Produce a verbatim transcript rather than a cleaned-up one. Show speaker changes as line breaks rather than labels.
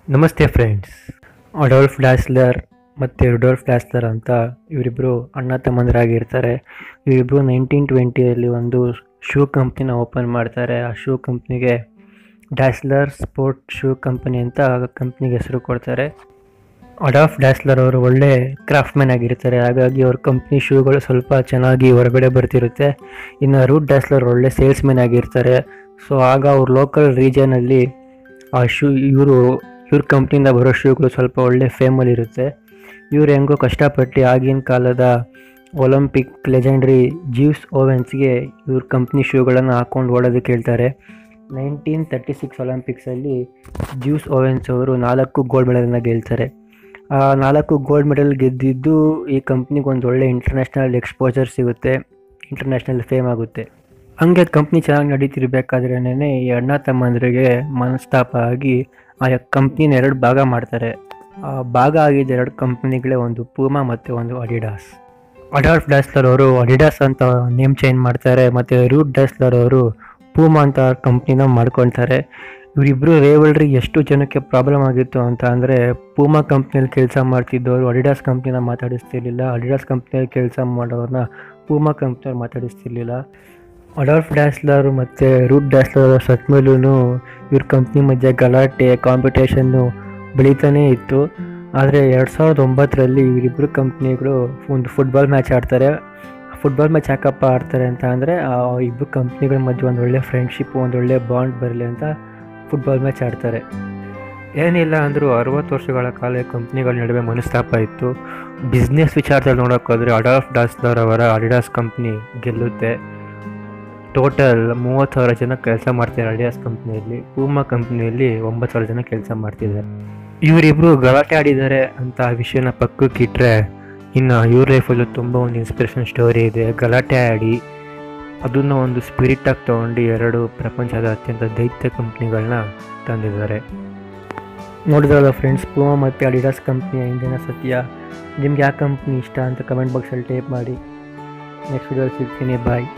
ನಮಸ್ತೆ friends. Adolf ಡ್ಯಾಸ್ಲರ್ ಮತ್ತು Rudolf ಡ್ಯಾಸ್ಲರ್ ಅಂತ ಇವರಿಬ್ಬರು ಅಣ್ಣ ತಮ್ಮಂದಿರಾಗಿರ್ತಾರೆ. ಇವರಿಬ್ಬರು ನೈನ್ಟೀನ್ ಟ್ವೆಂಟಿಯಲ್ಲಿ ಒಂದು ಶೂ ಕಂಪ್ನಿನ ಓಪನ್ ಮಾಡ್ತಾರೆ. ಆ ಶೂ ಕಂಪ್ನಿಗೆ ಡ್ಯಾಸ್ಲರ್ ಸ್ಪೋರ್ಟ್ ಶೂ ಕಂಪನಿ ಅಂತ ಕಂಪ್ನಿಗೆ ಹೆಸರು ಕೊಡ್ತಾರೆ. ಅಡಾಲ್ಫ್ ಡ್ಯಾಸ್ಲರ್ ಅವರು ಒಳ್ಳೆ ಕ್ರಾಫ್ಟ್ಮ್ಯಾನ್ ಆಗಿರ್ತಾರೆ, ಹಾಗಾಗಿ ಅವ್ರ ಕಂಪ್ನಿ ಶೂಗಳು ಸ್ವಲ್ಪ ಚೆನ್ನಾಗಿ ಹೊರಗಡೆ ಬರ್ತಿರುತ್ತೆ. ಇನ್ನು ರೂಟ್ ಡ್ಯಾಸ್ಲರ್ ಒಳ್ಳೆ ಸೇಲ್ಸ್ ಮ್ಯಾನ್ ಆಗಿರ್ತಾರೆ. ಸೊ ಆಗ ಅವ್ರ ಲೋಕಲ್ ರೀಜನಲ್ಲಿ ಆ ಶೂ ಇವರು ಇವ್ರ ಕಂಪ್ನಿಯಿಂದ ಬರೋ ಶೂಗಳು ಸ್ವಲ್ಪ ಒಳ್ಳೆ ಫೇಮಲ್ಲಿರುತ್ತೆ. ಇವರು ಹೆಂಗೋ ಕಷ್ಟಪಟ್ಟು ಆಗಿನ ಕಾಲದ ಒಲಿಂಪಿಕ್ ಲೆಜೆಂಡ್ರಿ ಜ್ಯೂಸ್ ಓವೆನ್ಸ್ಗೆ ಇವ್ರ ಕಂಪ್ನಿ ಶೂಗಳನ್ನು ಹಾಕ್ಕೊಂಡು ಓಡೋದಕ್ಕೆ ಹೇಳ್ತಾರೆ. ನೈನ್ಟೀನ್ ತರ್ಟಿ ಸಿಕ್ಸ್ ಒಲಿಂಪಿಕ್ಸಲ್ಲಿ ಜ್ಯೂಸ್ ಓವೆನ್ಸ್ ಅವರು ನಾಲ್ಕು ಗೋಲ್ಡ್ ಮೆಡಲನ್ನು ಗೆಲ್ತಾರೆ. ಆ ನಾಲ್ಕು ಗೋಲ್ಡ್ ಮೆಡಲ್ ಗೆದ್ದಿದ್ದು ಈ ಕಂಪ್ನಿಗೆ ಒಂದು ಒಳ್ಳೆ ಇಂಟರ್ನ್ಯಾಷನಲ್ ಎಕ್ಸ್ಪೋಜರ್ ಸಿಗುತ್ತೆ, ಇಂಟರ್ನ್ಯಾಷನಲ್ ಫೇಮ್ ಆಗುತ್ತೆ. ಹಂಗೆ ಕಂಪ್ನಿ ಚೆನ್ನಾಗಿ ನಡೀತಿರ್ಬೇಕಾದ್ರೇ ಈ ಅಣ್ಣ ತಮ್ಮಂದರಿಗೆ ಮನಸ್ತಾಪ ಆಗಿ ಆ ಕಂಪ್ನಿನ ಎರಡು ಭಾಗ ಮಾಡ್ತಾರೆ. ಆ ಭಾಗ ಆಗಿದ್ದ ಎರಡು ಕಂಪ್ನಿಗಳೇ ಒಂದು ಪೂಮಾ ಮತ್ತು ಒಂದು ಅಡಿಡಾಸ್. ಅಡಾಲ್ಫ್ ಡ್ಯಾಸ್ಲರ್ ಅವರು ಅಡಿಡಾಸ್ ಅಂತ ನೇಮ್ ಚೇಂಜ್ ಮಾಡ್ತಾರೆ ಮತ್ತು ರೂಟ್ ಡ್ಯಾಸ್ಲರ್ ಅವರು ಪೂಮಾ ಅಂತ ಕಂಪ್ನಿನ ಮಾಡ್ಕೊಳ್ತಾರೆ. ಇವರಿಬ್ಬರು ರೇವಲ್ರಿ ಎಷ್ಟು ಜನಕ್ಕೆ ಪ್ರಾಬ್ಲಮ್ ಆಗಿತ್ತು ಅಂತ ಅಂದರೆ, ಪೂಮಾ ಕಂಪ್ನಿಯಲ್ಲಿ ಕೆಲಸ ಮಾಡ್ತಿದ್ದವರು ಅಡಿಡಾಸ್ ಕಂಪ್ನಿನ ಮಾತಾಡಿಸ್ತಿರ್ಲಿಲ್ಲ, ಅಡಿಡಾಸ್ ಕಂಪ್ನಿಯಲ್ಲಿ ಕೆಲಸ ಮಾಡೋರನ್ನ ಪೂಮಾ ಕಂಪ್ನಿಯವ್ರು ಮಾತಾಡಿಸ್ತಿರ್ಲಿಲ್ಲ. ಅಡಾಲ್ಫ್ ಡ್ಯಾಸ್ಲರ್ ಮತ್ತು ರೂಟ್ ಡ್ಯಾಸ್ಲರ್ ಸತ್ ಮೇಲೂ ಇವ್ರ ಕಂಪ್ನಿ ಮಧ್ಯೆ ಗಲಾಟೆ ಕಾಂಪಿಟೇಷನ್ನು ಬೆಳೀತಾನೇ ಇತ್ತು. ಆದರೆ ಎರಡು ಸಾವಿರದ ಒಂಬತ್ತರಲ್ಲಿ ಇವರಿಬ್ಬರು ಕಂಪ್ನಿಗಳು ಒಂದು ಫುಟ್ಬಾಲ್ ಮ್ಯಾಚ್ ಆಡ್ತಾರೆ. ಫುಟ್ಬಾಲ್ ಮ್ಯಾಚ್ ಯಾಕಪ್ಪ ಆಡ್ತಾರೆ ಅಂತ ಅಂದರೆ, ಆ ಇಬ್ಬರು ಕಂಪ್ನಿಗಳ ಮಧ್ಯೆ ಒಂದು ಒಳ್ಳೆ ಫ್ರೆಂಡ್ಶಿಪ್, ಒಂದು ಒಳ್ಳೆ ಬಾಂಡ್ ಬರಲಿ ಅಂತ ಫುಟ್ಬಾಲ್ ಮ್ಯಾಚ್ ಆಡ್ತಾರೆ. ಏನಿಲ್ಲ ಅಂದರೂ ಅರವತ್ತು ವರ್ಷಗಳ ಕಾಲ ಕಂಪ್ನಿಗಳ ನಡುವೆ ಮನಸ್ತಾಪ ಇತ್ತು. ಬಿಸ್ನೆಸ್ ವಿಚಾರದಲ್ಲಿ ನೋಡೋಕ್ಕೋದ್ರೆ ಅಡಾಲ್ಫ್ ಡ್ಯಾಸ್ಲರ್ ಅವರ ಅಡಿಡಾಸ್ ಕಂಪ್ನಿ ಗೆಲ್ಲುತ್ತೆ. ಟೋಟಲ್ ಮೂವತ್ತು ಸಾವಿರ ಜನ ಕೆಲಸ ಮಾಡ್ತಿದ್ದಾರೆ ಅಡಿಡಾಸ್ ಕಂಪ್ನಿಯಲ್ಲಿ. ಪೂಮಾ ಕಂಪ್ನಿಯಲ್ಲಿ ಒಂಬತ್ತು ಸಾವಿರ ಜನ ಕೆಲಸ ಮಾಡ್ತಿದ್ದಾರೆ. ಇವರಿಬ್ಬರು ಗಲಾಟೆ ಆಡಿದ್ದಾರೆ ಅಂತ ಆ ವಿಷಯನ ಪಕ್ಕಕ್ಕೆ ಇಟ್ಟರೆ, ಇನ್ನು ಇವ್ರ ಲೈಫಲ್ಲೂ ತುಂಬ ಒಂದು ಇನ್ಸ್ಪಿರೇಷನ್ ಸ್ಟೋರಿ ಇದೆ. ಗಲಾಟೆ ಆಡಿ ಅದನ್ನು ಒಂದು ಸ್ಪಿರಿಟಾಗಿ ತೊಗೊಂಡು ಎರಡು ಪ್ರಪಂಚದ ಅತ್ಯಂತ ದೈತ್ಯ ಕಂಪ್ನಿಗಳನ್ನ ತಂದಿದ್ದಾರೆ. ನೋಡಿದ್ರಲ್ಲ ಫ್ರೆಂಡ್ಸ್, ಪೂಮಾ ಮತ್ತು ಅಡಿಡಾಸ್ ಕಂಪ್ನಿಯ ಹಿಂದಿನ ಸತ್ಯ. ನಿಮ್ಗೆ ಯಾವ ಕಂಪ್ನಿ ಇಷ್ಟ ಅಂತ ಕಮೆಂಟ್ ಬಾಕ್ಸಲ್ಲಿ ಟೈಪ್ ಮಾಡಿ. ನೆಕ್ಸ್ಟ್ ವಿಡಿಯೋಲಿ ಸಿಗ್ತೀನಿ. ಬಾಯ್.